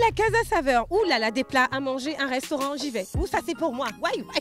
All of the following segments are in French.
la Casa Saveur. Ouh là là, des plats à manger, un restaurant, j'y vais. Ouh, ça c'est pour moi.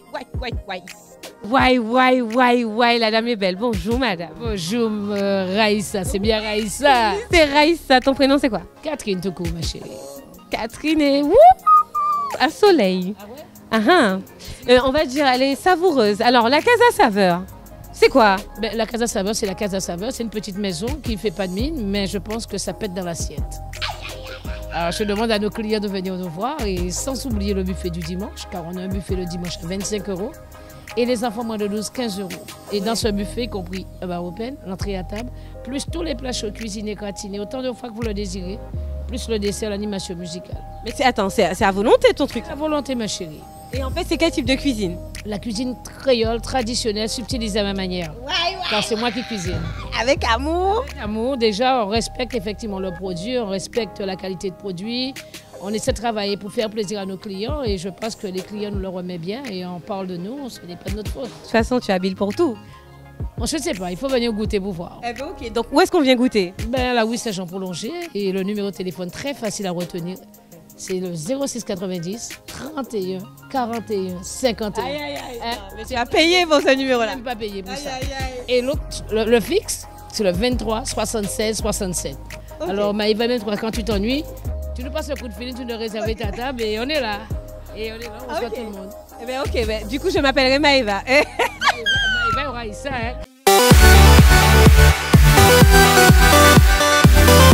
Ouais, la dame est belle. Bonjour madame. Bonjour Raïssa, c'est bien Raïssa. C'est Raïssa, ton prénom c'est quoi? Catherine Toko, ma chérie. Catherine et wouh, à soleil. Ah ouais? On va dire, elle est savoureuse. Alors, la Casa Saveur, c'est quoi? Ben, la Casa Saveur, c'est la Casa Saveur. C'est une petite maison qui ne fait pas de mine, mais je pense que ça pète dans l'assiette. Alors, je demande à nos clients de venir nous voir et sans oublier le buffet du dimanche, car on a un buffet le dimanche à 25 € et les enfants moins de 12, 15 €. Et dans ce buffet, y compris un bar open, l'entrée à table, plus tous les plats chauds cuisinés, gratinés, autant de fois que vous le désirez, plus le dessert, l'animation musicale. Mais c'est à volonté ton truc. À volonté, ma chérie. Et en fait, c'est quel type de cuisine? La cuisine créole, traditionnelle, subtilisée à ma manière. Car c'est moi qui cuisine. Avec amour. Avec amour, déjà, on respecte effectivement le produit, on respecte la qualité de produit. On essaie de travailler pour faire plaisir à nos clients et je pense que les clients nous le remettent bien et on parle de nous, ce n'est pas de notre faute. De toute façon, tu es habile pour tout. Bon, je ne sais pas, il faut venir goûter pour voir. Eh ben, ok, donc où est-ce qu'on vient goûter? Ben, la rue Saint-Jean prolongé et le numéro de téléphone très facile à retenir. C'est le 06 90 31 41 51. Aïe, aïe, aïe. Mais tu as payé pour ce numéro-là. Même pas payé pour ça. Aïe, aïe, aïe. Et l'autre, le fixe, c'est le 23 76 67. Okay. Alors, Maïva, même toi, quand tu t'ennuies, tu nous passes le coup de fil, tu nous réserves ta table et on est là. Et on est là, on reçoit tout le monde. Eh ben, ok, ben, du coup, je m'appellerai Maïva. Maïva aura ça, hein.